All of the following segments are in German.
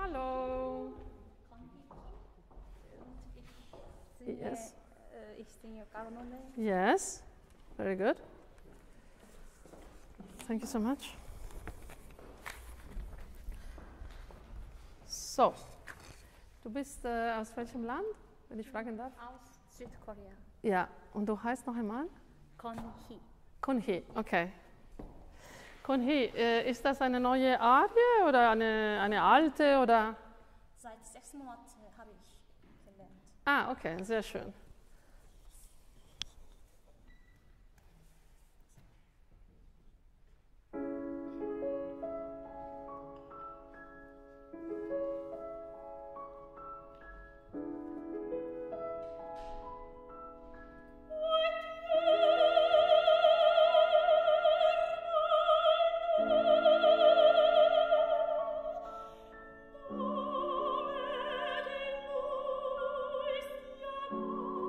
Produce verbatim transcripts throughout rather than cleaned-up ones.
Hallo. Und ich singe, Yes. äh, ich singe Carnone. Yes. Very good. Thank you so much. So, du bist äh, aus welchem Land, wenn ich fragen darf? Aus Südkorea. Ja, und du heißt noch einmal? Konhi. Konhi, okay. Konhi, äh, ist das eine neue Arie oder eine, eine alte oder? Seit sechs Monaten habe ich gelernt. Ah, okay, sehr schön. Ave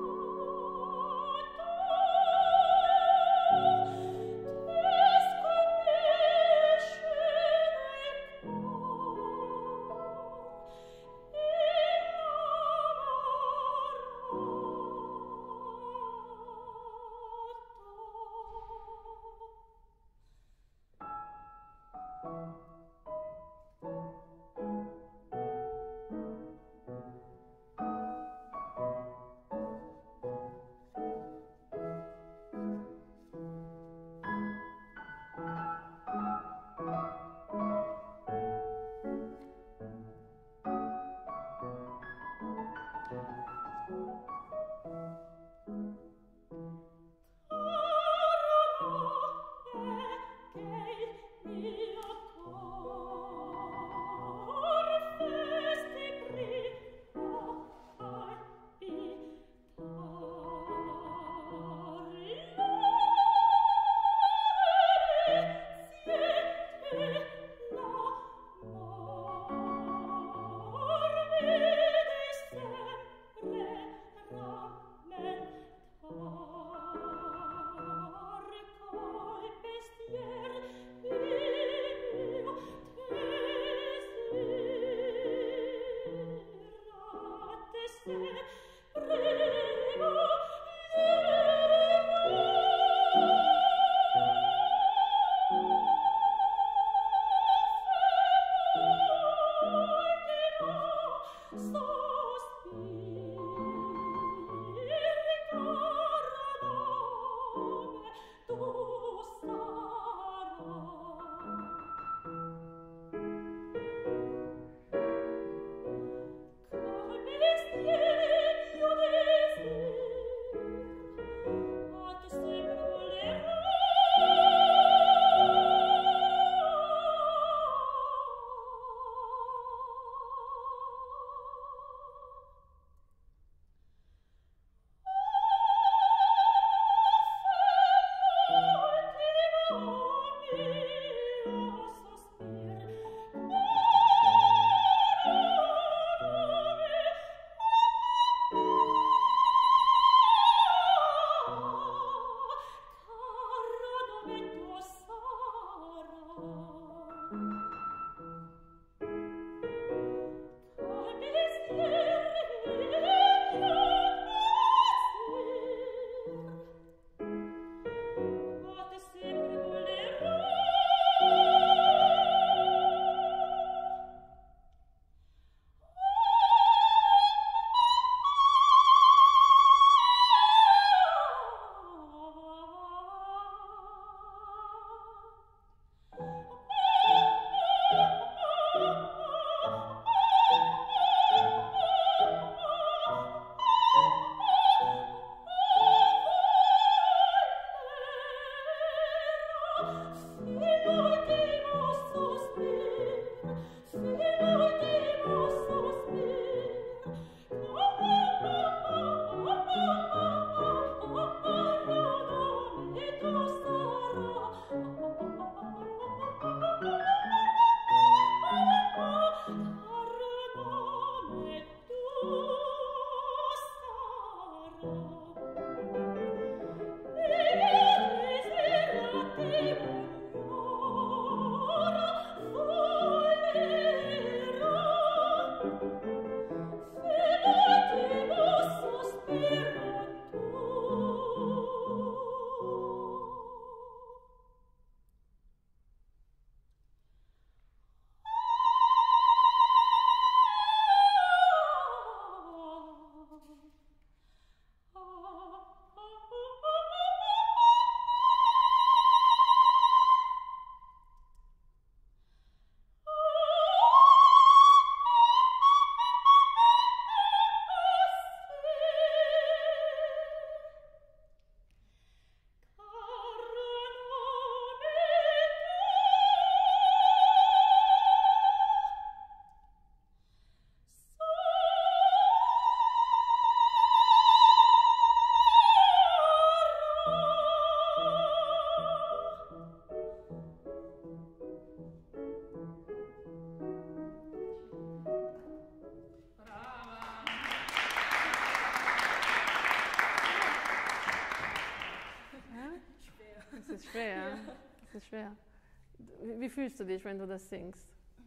schwer. Wie, wie fühlst du dich, wenn du das singst?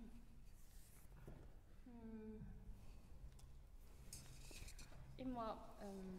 Hm. Immer ähm,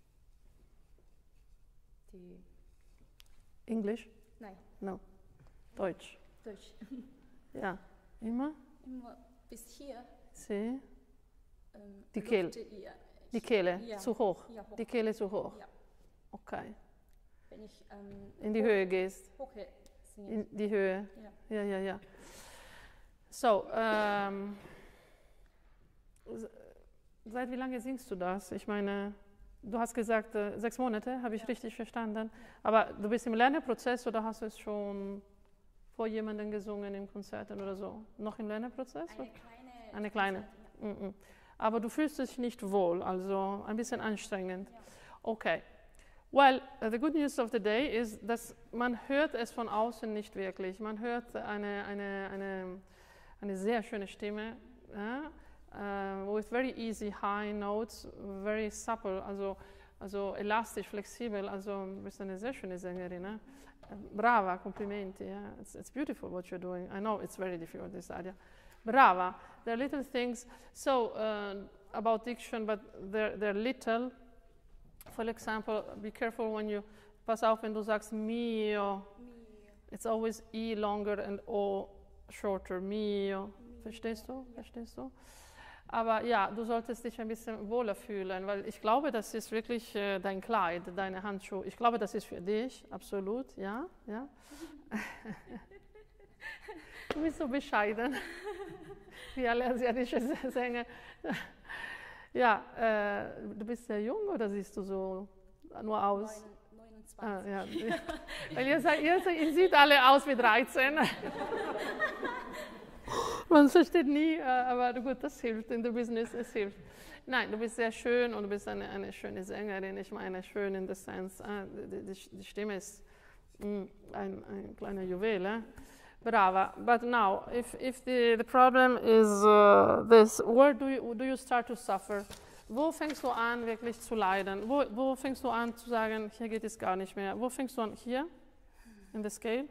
die. Englisch? Nein, No. Deutsch. Deutsch. Ja. Immer? Immer bis hier. Sie? Ähm, Die Kehle. Luft, ja, Die Kehle Ja. zu hoch. Ja, hoch. Die Kehle zu hoch. Ja. Okay. Wenn ich ähm, In die hoch, Höhe gehst. hoch singe. In die Höhe. Ja. Ja, ja, ja. So, ähm, s- seit wie lange singst du das? Ich meine, du hast gesagt, äh, sechs Monate, habe ich Ja. richtig verstanden. Aber du bist im Lernprozess oder hast du es schon vor jemandem gesungen in Konzerten oder so? Noch im Lernprozess? Eine kleine. Eine kleine. Konzert, Mhm. Aber du fühlst dich nicht wohl, also ein bisschen anstrengend. Ja. Okay. Well, uh, the good news of the day is, dass man hört es von außen nicht wirklich. Man hört eine, eine, eine, eine sehr schöne Stimme, ja? uh, with very easy high notes, very supple, also, also elastisch, flexibel. Also du bist eine sehr schöne Sängerin. Ne? Brava, Komplimenti. Yeah? It's, it's beautiful what you're doing. I know it's very difficult, this idea. Brava. There are little things, so uh, about diction, but they're, they're little. For example, be careful when you, pass auf, wenn du sagst mio, it's always I longer and O shorter, mio. Verstehst du? Verstehst du? Aber ja, du solltest dich ein bisschen wohler fühlen, weil ich glaube, das ist wirklich äh, dein Kleid, deine Handschuhe. Ich glaube, das ist für dich, absolut, ja, ja. Du bist so bescheiden, wie alle asiatische Sänger. Ja, äh, du bist sehr jung oder siehst du so nur aus? neunundzwanzig. Ah, ja. Weil ihr, seid, ihr, seid, ihr seht alle aus wie dreizehn. Man versteht nie, aber gut, das hilft in dem Business, es hilft. Nein, du bist sehr schön und du bist eine, eine schöne Sängerin. Ich meine, schön in the sense, äh, die, die, die Stimme ist mh, ein, ein kleiner Juwel. Eh? Brava. But now, if, if the, the problem is uh, this, where do you, do you start to suffer? Wo fängst du an, wirklich zu leiden? Wo, wo fängst du an zu sagen, hier geht es gar nicht mehr? Wo fängst du an? Hier? In the scale?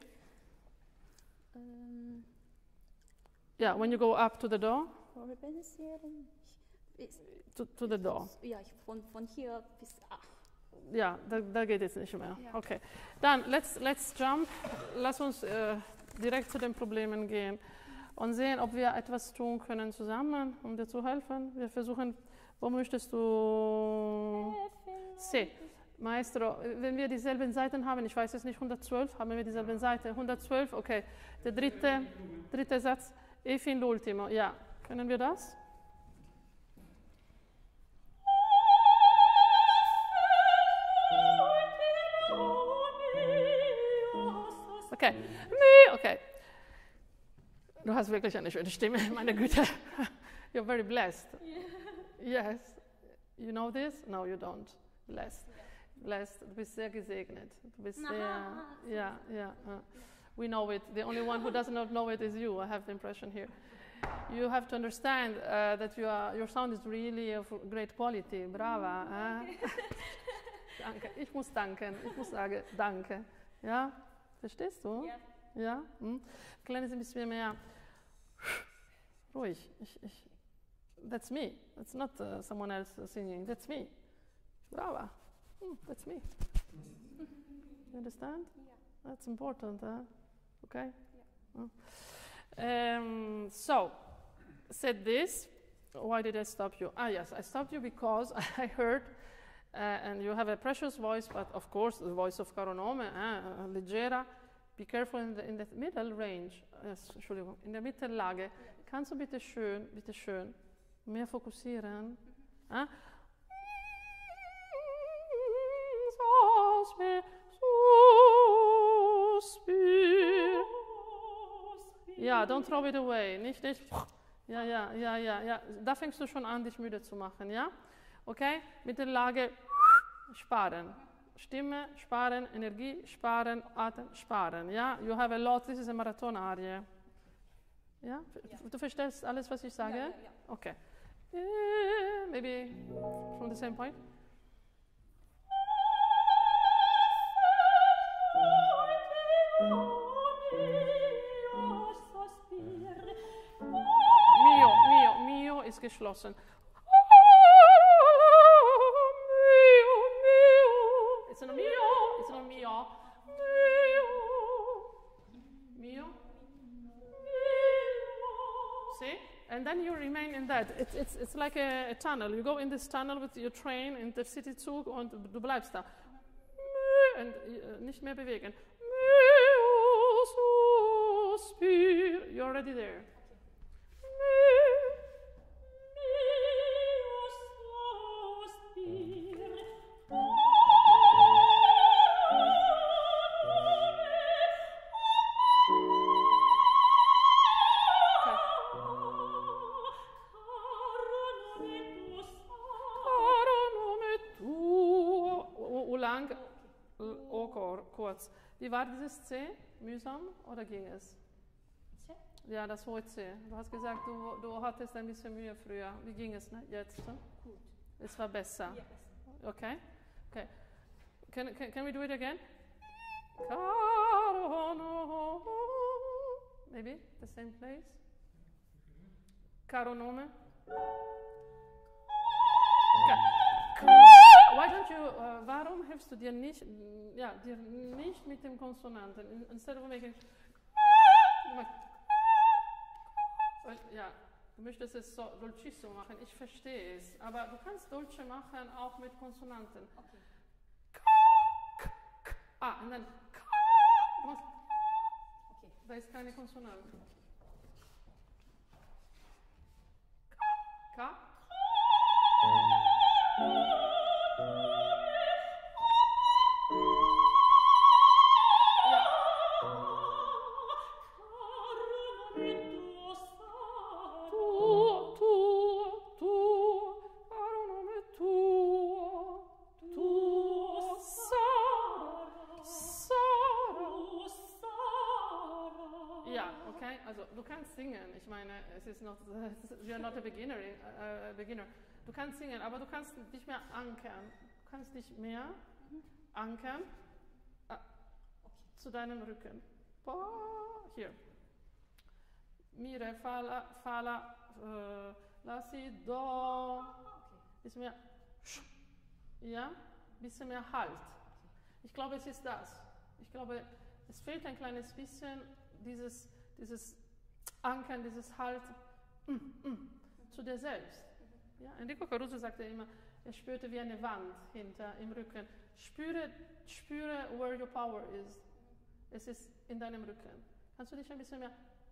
Ähm, Yeah, when you go up to the door? Organisieren. Ich, To, to the door. ja, ich, von, von hier bis. Ah. Ja, da, da geht es nicht mehr. Ja. Okay. Dann, let's, let's jump. Lass uns äh, direkt zu den Problemen gehen und sehen, ob wir etwas tun können zusammen, um dir zu helfen. Wir versuchen, wo möchtest du? C. Maestro, wenn wir dieselben Seiten haben, ich weiß es nicht, hundertzwölf, haben wir dieselben Seite? hundertzwölf, okay. Der dritte, dritte Satz, E fin l'ultimo, ja. Können wir das? Okay, okay. Du hast wirklich eine schöne Stimme, meine Güte. You're very blessed. Yes. You know this? No, you don't. Blessed. Blessed. Du bist sehr gesegnet. Du bist sehr, ja, ja. Uh, we know it. The only one who does not know it is you. I have the impression here. You have to understand uh, that you are, your sound is really of great quality. Brava. Eh? Danke. Ich muss danken. Ich muss sagen, danke. Ja? Verstehst du? Ja. Ja? Hm? Kleines ein bisschen mehr ruhig. Ich, ich, that's me. That's not uh, someone else singing. That's me. Brava. Hmm, that's me. You understand? Ja. That's important. Huh? Okay? Yeah. Um, so, said this. Why did I stop you? Ah, yes, I stopped you because I heard, uh, and you have a precious voice, but of course, the voice of Caronome, uh, leggera. Be careful in the, in the middle range. Yes, Entschuldigung, in der Mittellage. Kannst du bitte schön, bitte schön mehr fokussieren? Mhm. Ah? Ja, don't throw it away. Nicht, nicht. Ja, ja, ja, ja, ja. Da fängst du schon an, dich müde zu machen, ja? Okay? Mittellage sparen. Stimme sparen, Energie sparen, Atem sparen, ja? You have a lot, this is a Marathon-Arie. Ja? Du verstehst alles, was ich sage? Ja, ja, ja. Okay. Yeah, maybe from the same point. geschlossen. It's not mio, it's not mio. Mio. See? And then you remain in that. It's, it's, it's like a, a tunnel. You go in this tunnel with your train, Intercity-Zug, und du bleibst da. Und uh, nicht mehr bewegen. You're already there. Kurz. Wie war dieses C? Mühsam oder ging es? C? Ja, das hohe C. Du hast gesagt, du, du hattest ein bisschen Mühe früher. Wie ging es ne? jetzt? Ne? Gut. Es war besser. Ja, besser. Okay. Okay. Can, can, can we do it again? Maybe the same place. Caro nome. Why don't you, uh, warum hilfst du dir nicht, ja, dir nicht mit dem Konsonanten? Instead of making, ja, du möchtest es so dolcissimo machen, ich verstehe es, aber du kannst Dolce machen auch mit Konsonanten. Okay. Ah, und dann, okay, da ist keine Konsonante. K. Du kannst singen, ich meine, es ist noch, you're not a beginner, uh, beginner. Du kannst singen, aber du kannst nicht mehr ankern. Du kannst nicht mehr ankern uh, zu deinem Rücken. Hier. Mi, re, fa, la, fa, la, uh, la, si, do. Bisschen mehr, ja, bisschen mehr Halt. Ich glaube, es ist das. Ich glaube, es fehlt ein kleines bisschen dieses, dieses Ankern, dieses Halt mm, mm, zu dir selbst. Ja, Enrico Caruso sagte immer, er spürte wie eine Wand hinter im Rücken. Spüre, spüre, where your power is. Es ist in deinem Rücken. Kannst du dich ein bisschen mehr...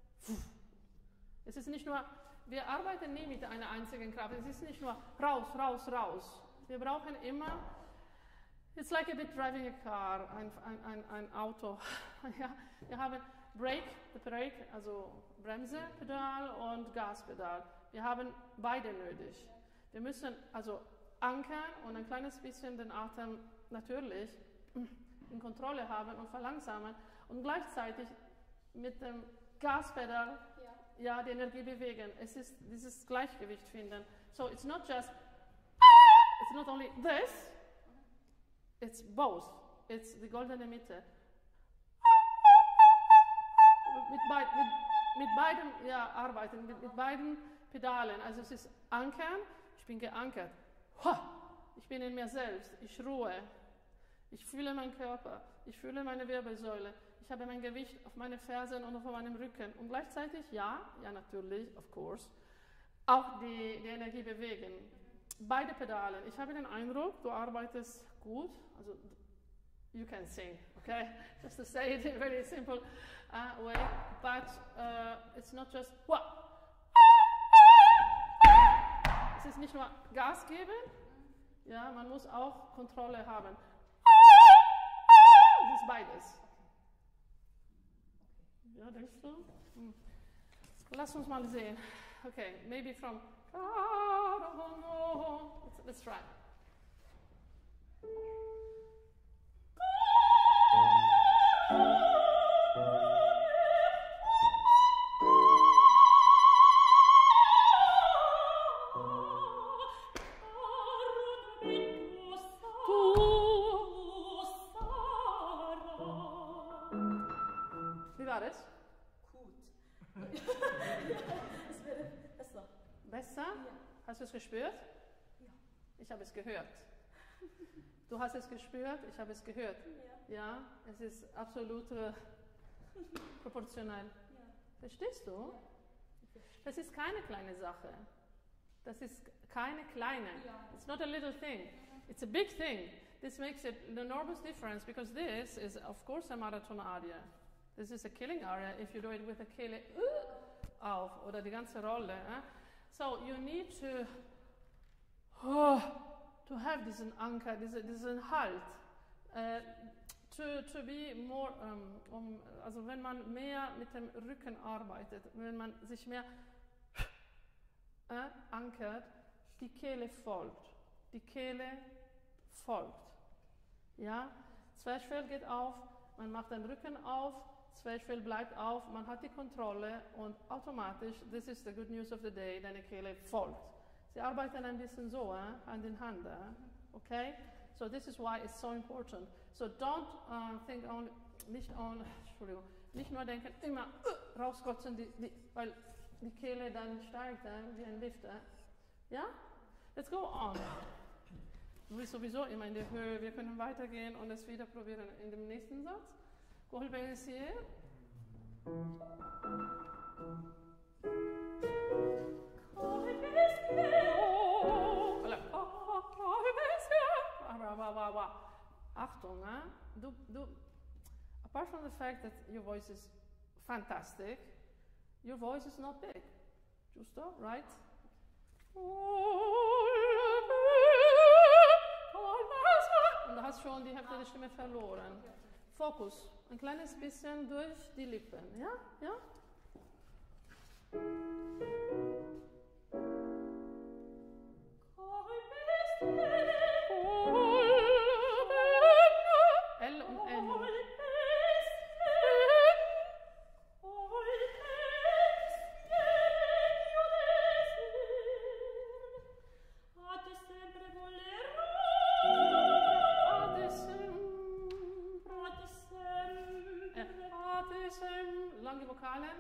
Es ist nicht nur, wir arbeiten nie mit einer einzigen Kraft. Es ist nicht nur raus, raus, raus. Wir brauchen immer... It's like a bit driving a car, ein, ein, ein, ein Auto. Ja, wir haben Brake, the brake, also Bremse, Pedal und Gaspedal. Wir haben beide nötig. Wir müssen also ankern und ein kleines bisschen den Atem natürlich in Kontrolle haben und verlangsamen und gleichzeitig mit dem Gaspedal ja. ja, die Energie bewegen. Es ist dieses Gleichgewicht finden. So it's not just, it's not only this, it's both. It's die goldene Mitte. Mit, beid, mit, mit beiden ja, arbeiten, mit, mit beiden Pedalen. Also es ist ankern, ich bin geankert. Ich bin in mir selbst, ich ruhe. Ich fühle meinen Körper, ich fühle meine Wirbelsäule. Ich habe mein Gewicht auf meine Fersen und auf meinem Rücken. Und gleichzeitig, ja, ja natürlich, of course, auch die, die Energie bewegen. Beide Pedalen. Ich habe den Eindruck, du arbeitest gut. Also, you can sing, okay? Just to say it in a very simple uh, way. But uh, it's not just, what? Es ist nicht nur Gas geben, ja, man muss auch Kontrolle haben. Es ist beides. Ja, denkst du? Hm. Lass uns mal sehen. Okay, maybe from... Let's, let's try. Besser? Ja. Hast du es gespürt? Ja. Ich habe es gehört. Du hast es gespürt, ich habe es gehört. Ja. Ja, es ist absolut äh, proportional. Ja. Verstehst du? Ja. Das ist keine kleine Sache. Das ist keine kleine. Ja. It's not a little thing. It's a big thing. This makes it an enormous difference because this is, of course, a marathon area. This is a killing area if you do it with a kehle uh, auf oder die ganze Rolle. Eh? So you need to oh, to have diesen Anker, diese, diesen Halt. Uh, to, to be more, um, um, also wenn man mehr mit dem Rücken arbeitet, wenn man sich mehr äh, ankert, die Kehle folgt. Die Kehle folgt. Ja? Zwerchfell geht auf, man macht den Rücken auf, Zwerchfell bleibt auf, man hat die Kontrolle und automatisch, this is the good news of the day, deine Kehle folgt. Sie arbeiten ein bisschen so, eh? Hand in Hand. Eh? Okay? So this is why it's so important. So don't uh, think only, nicht, only, Entschuldigung, nicht nur denken, immer uh, rauskotzen, die, die, weil die Kehle dann steigt eh? Wie ein Lift. Eh? Ja? Let's go on. Du bist sowieso immer in der Höhe. Wir können weitergehen und es wieder probieren in dem nächsten Satz. Kohol benesiye. Achtung, eh? du, du, apart from the fact that your voice is fantastic, your voice is not big. Giusto, right? Und du hast schon die Hälfte der Stimme verloren. Fokus, ein kleines bisschen durch die Lippen. Ja? Ja? L und N. Lange Vokalen.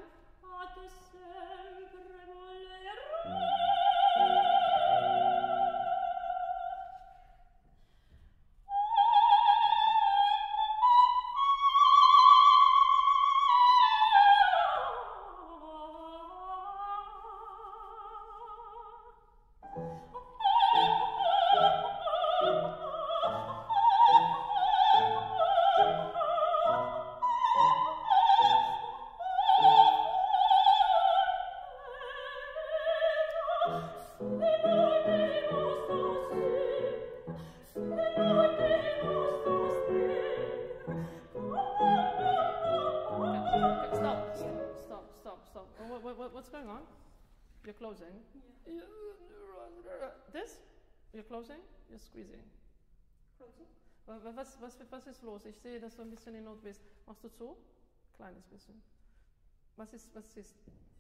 What's going on? You're closing. Yeah. This? You're closing? You're squeezing. Closing. Was, was, was ist los? Ich sehe, dass du ein bisschen in Not bist. Machst du zu? Kleines bisschen. Was ist, was ist?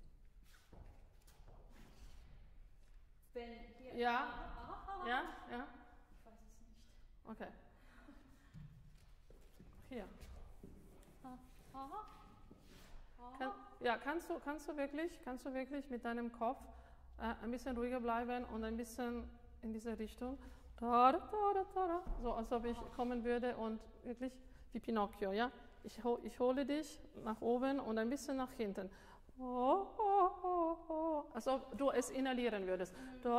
Wenn hier. Ja. Aha. Ja? Ja? Ich weiß es nicht. Okay. Hier. Aha. Kann, ja, kannst du, kannst du wirklich, kannst du wirklich mit deinem Kopf äh, ein bisschen ruhiger bleiben und ein bisschen in diese Richtung, da, da, da, da, so als ob ich kommen würde und wirklich wie Pinocchio, ja? Ich, ho, ich hole dich nach oben und ein bisschen nach hinten. Oh, oh, oh, oh. Als ob du es inhalieren würdest.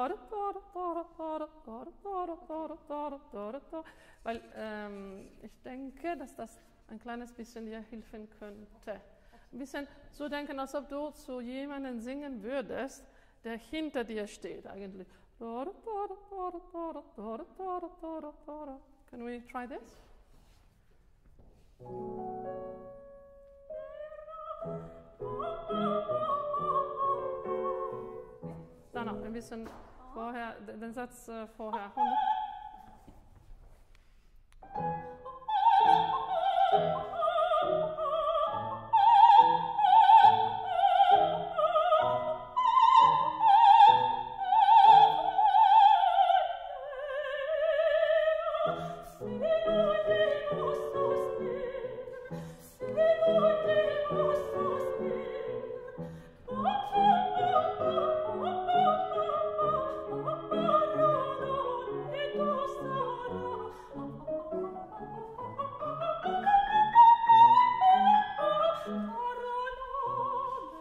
Weil ähm, ich denke, dass das ein kleines bisschen dir helfen könnte. Ein bisschen so denken, als ob du zu jemandem singen würdest, der hinter dir steht eigentlich. Can we try this? Da noch ein bisschen vorher, den Satz äh, vorher.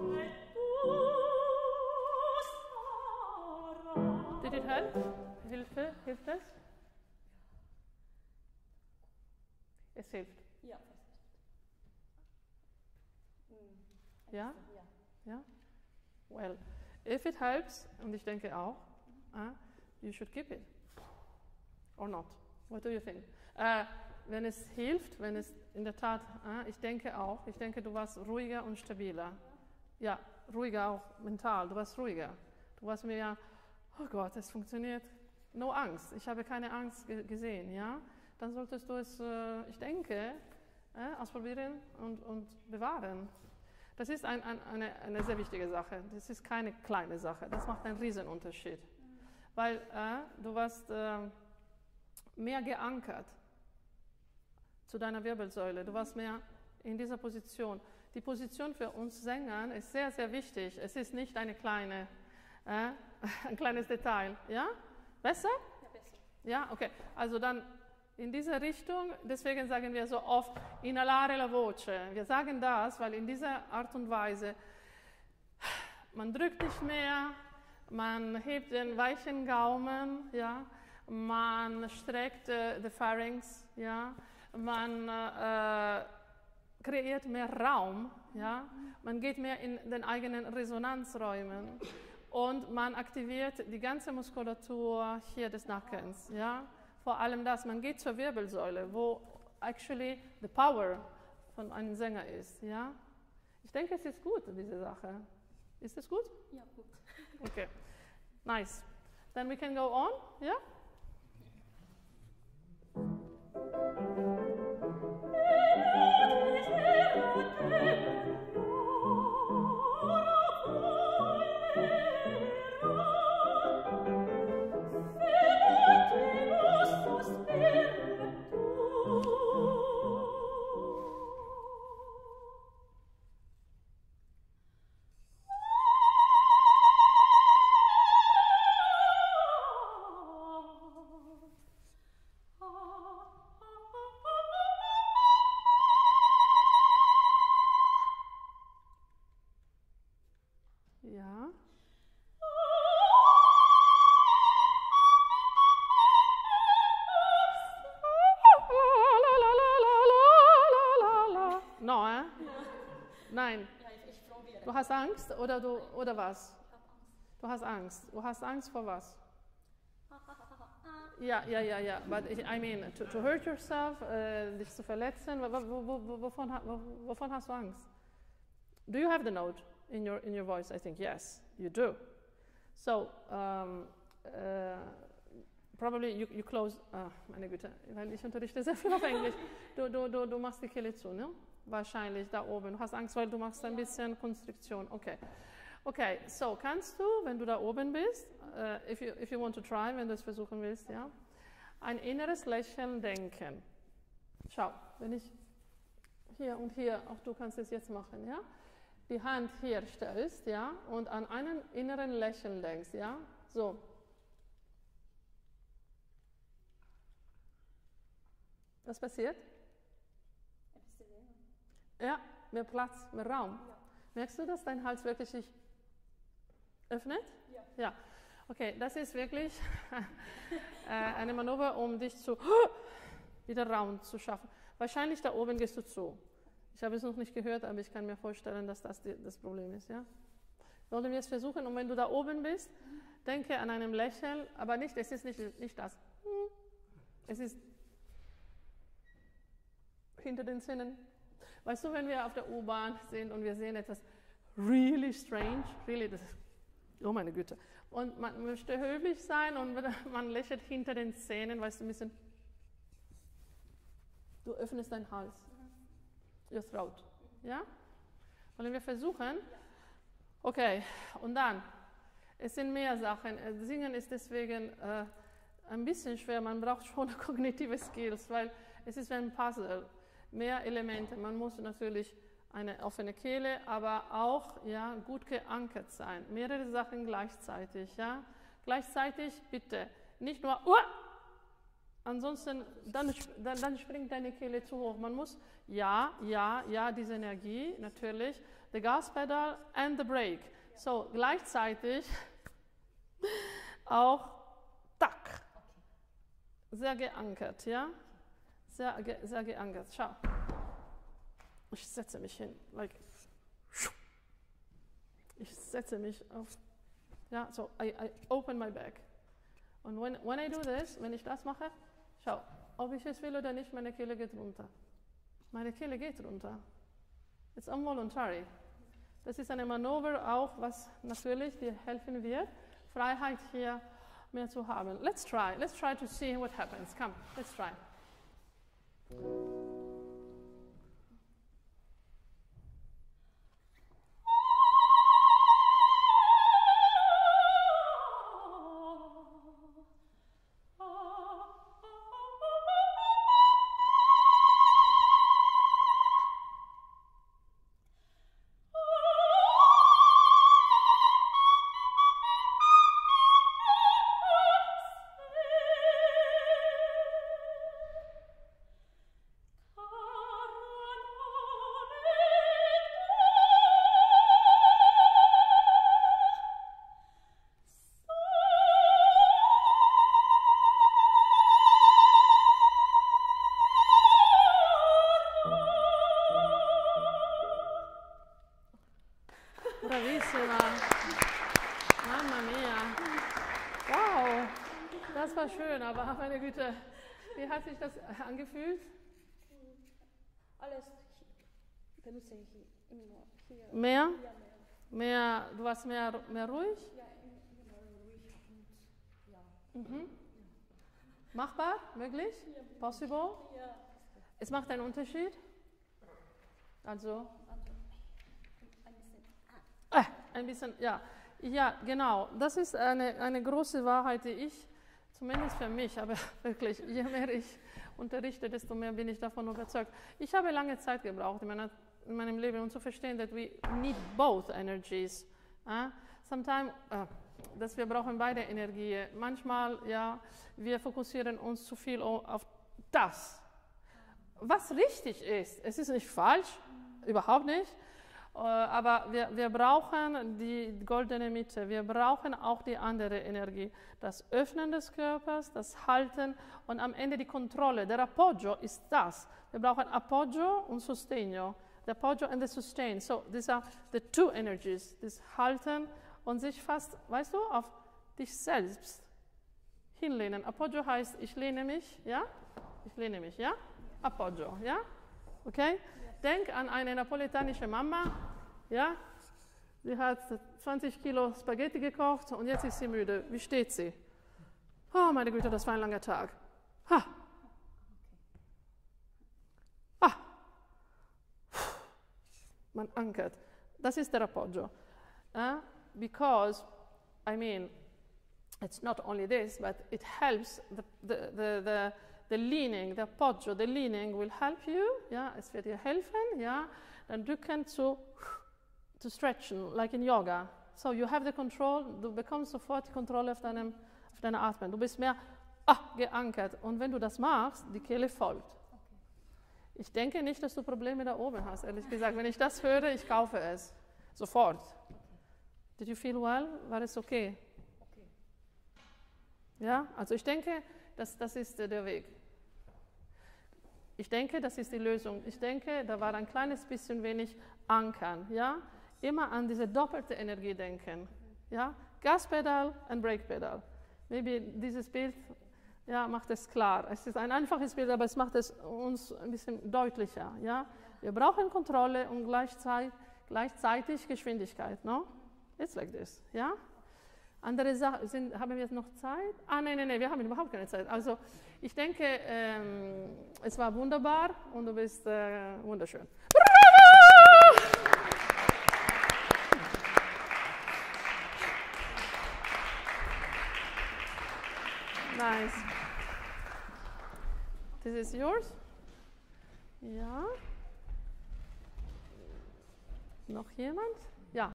Did it help? Hilfe? Hilft es? Es hilft. Ja, es hilft. Mm. Ja? Ja. Ja? Well, if it helps, und ich denke auch, uh, you should keep it. Or not. What do you think? Uh, wenn es hilft, wenn es in der Tat, uh, ich denke auch, ich denke, du warst ruhiger und stabiler. Ja, ruhiger auch mental, du warst ruhiger. Du warst mehr, oh Gott, es funktioniert. No Angst, ich habe keine Angst ge gesehen, ja? Dann solltest du es, äh, ich denke, äh, ausprobieren und, und bewahren. Das ist ein, ein, eine, eine sehr wichtige Sache. Das ist keine kleine Sache. Das macht einen Riesenunterschied. Mhm. Weil äh, du warst äh, mehr geankert zu deiner Wirbelsäule. Du warst mehr in dieser Position. Die Position für uns Sängern ist sehr, sehr wichtig. Es ist nicht eine kleine, äh, ein kleines Detail. Ja? Besser? Ja, besser. Ja, okay. Also dann in diese Richtung, deswegen sagen wir so oft, inhalare la voce. Wir sagen das, weil in dieser Art und Weise, man drückt nicht mehr, man hebt den weichen Gaumen, ja, man streckt äh, den Pharynx, ja, man äh, kreiert mehr Raum, ja, man geht mehr in den eigenen Resonanzräumen und man aktiviert die ganze Muskulatur hier des Nackens, ja. Vor allem das, man geht zur Wirbelsäule, wo actually the power von einem Sänger ist. Ja? Ich denke, es ist gut, diese Sache. Ist es gut? Ja, gut. Okay, nice. Then we can go on, ja? Ja. No, eh? Nein. Ja, ich, ich probiere. Du hast Angst oder, du, oder was? Ich habe Angst. Du hast Angst. Du hast Angst vor was? Ha, ha, ha, ha, ha. Ja, ja, ja, ja. But I mean, to, to hurt yourself, äh, dich zu verletzen, wo, wo, wo, wovon, wo, wovon hast du Angst? Do you have the note in your, in your voice? I think yes, you do. So, um, uh, probably you, you close, ah, meine Güte, weil ich unterrichte sehr viel auf Englisch. Du, du, du, du machst die Kehle zu, ne? Wahrscheinlich da oben. Du hast Angst, weil du machst ein bisschen Konstriktion. Okay. Okay, so kannst du, wenn du da oben bist, uh, if, you, if you want to try, wenn du es versuchen willst, ja, ein inneres Lächeln denken. Schau, wenn ich hier und hier, auch du kannst es jetzt machen, ja, die Hand hier stellst, ja, und an einen inneren Lächeln denkst, ja, so. Was passiert? Ein bisschen länger. Ja, mehr Platz, mehr Raum. Ja. Merkst du, dass dein Hals wirklich sich öffnet? Ja. Ja. Okay, das ist wirklich äh, eine Manöver, um dich zu wieder Raum zu schaffen. Wahrscheinlich da oben gehst du zu. Ich habe es noch nicht gehört, aber ich kann mir vorstellen, dass das die, das Problem ist. Ja? Wollen wir es versuchen? Und wenn du da oben bist, denke an einem Lächeln, aber nicht, es ist nicht, nicht das. Es ist hinter den Zinnen. Weißt du, wenn wir auf der U-Bahn sind und wir sehen etwas really strange, really, das ist, oh meine Güte, und man möchte höflich sein und man lächelt hinter den Zähnen, weißt du, ein bisschen, du öffnest deinen Hals, your throat, ja? Wollen wir versuchen? Okay, und dann, es sind mehr Sachen, Singen ist deswegen äh, ein bisschen schwer, man braucht schon kognitive Skills, weil es ist wie ein Puzzle. Mehr Elemente. Man muss natürlich eine offene Kehle, aber auch ja, gut geankert sein. Mehrere Sachen gleichzeitig. Ja? Gleichzeitig bitte nicht nur, uh, ansonsten dann, dann, dann springt deine Kehle zu hoch. Man muss, ja, ja, ja, diese Energie natürlich, the gas pedal and the brake. So gleichzeitig auch tack. Sehr geankert, ja? Sehr, ge sehr geankert. Schau. Ich setze mich hin. Like, ich setze mich auf. Ja, so I, I open my back. Und when, when I do this, wenn ich das mache, schau, ob ich es will oder nicht, meine Kehle geht runter. Meine Kehle geht runter. It's involuntary. Das ist eine Manöver auch, was natürlich dir helfen wird, Freiheit hier mehr zu haben. Let's try. Let's try to see what happens. Come, let's try. Bravissima. Mamma mia. Wow. Das war schön, aber meine Güte, wie hat sich das angefühlt? Alles benutze ich immer hier. Mehr? Ja, mehr. Mehr, du warst mehr, mehr ruhig? Ja, immer ruhig und ja. Mhm. Machbar? Möglich? Ja. Possible? Ja. Es macht einen Unterschied? Also? Ein bisschen. Äh, ein bisschen, ja. Ja, genau. Das ist eine, eine große Wahrheit, die ich, zumindest für mich, aber wirklich, je mehr ich unterrichte, desto mehr bin ich davon überzeugt. Ich habe lange Zeit gebraucht in, meiner, in meinem Leben, um zu verstehen, that we need both energies. Uh, Sometimes, uh, dass wir brauchen beide Energien. Manchmal, ja, wir fokussieren uns zu viel auf das, was richtig ist. Es ist nicht falsch, überhaupt nicht. Aber wir, wir brauchen die goldene Mitte, wir brauchen auch die andere Energie. Das Öffnen des Körpers, das Halten und am Ende die Kontrolle. Der Appoggio ist das. Wir brauchen Appoggio und Sostegno. The Appoggio and the Sustain. So, these are the two energies. Das Halten und sich fast, weißt du, auf dich selbst hinlehnen. Appoggio heißt, ich lehne mich, ja? Ich lehne mich, ja? Appoggio, ja? Okay? Denk an eine napolitanische Mama, ja, sie hat zwanzig Kilo Spaghetti gekocht und jetzt ist sie müde. Wie steht sie? Oh, meine Güte, das war ein langer Tag. Ha. Ah. Man ankert. Das ist der Appoggio. Uh, because, I mean, it's not only this, but it helps the, the, the, the The leaning, the appoggio, the leaning will help you, ja, es wird dir helfen, ja, dann drücken zu, zu stretchen, like in Yoga. So you have the control, du bekommst sofort die Kontrolle auf, deinem, auf deiner Atmen. Du bist mehr ah, geankert und wenn du das machst, die Kehle folgt. Okay. Ich denke nicht, dass du Probleme da oben hast, ehrlich gesagt. Wenn ich das höre, ich kaufe es. Sofort. Okay. Did you feel well? War es okay? Okay. Ja, also ich denke, das, das ist der Weg. Ich denke, das ist die Lösung. Ich denke, da war ein kleines bisschen wenig Ankern. Ja? Immer an diese doppelte Energie denken. Ja? Gaspedal und Brakepedal. Maybe dieses Bild ja, macht es klar. Es ist ein einfaches Bild, aber es macht es uns ein bisschen deutlicher. Ja? Wir brauchen Kontrolle und gleichzeitig, gleichzeitig Geschwindigkeit. No? It's like this. Ja? Andere Sachen, sind, haben wir jetzt noch Zeit? Ah, nein, nein, nein, wir haben überhaupt keine Zeit. Also, ich denke, ähm, es war wunderbar und du bist äh, wunderschön. Bravo! Nice. This is yours? Ja. Noch jemand? Ja.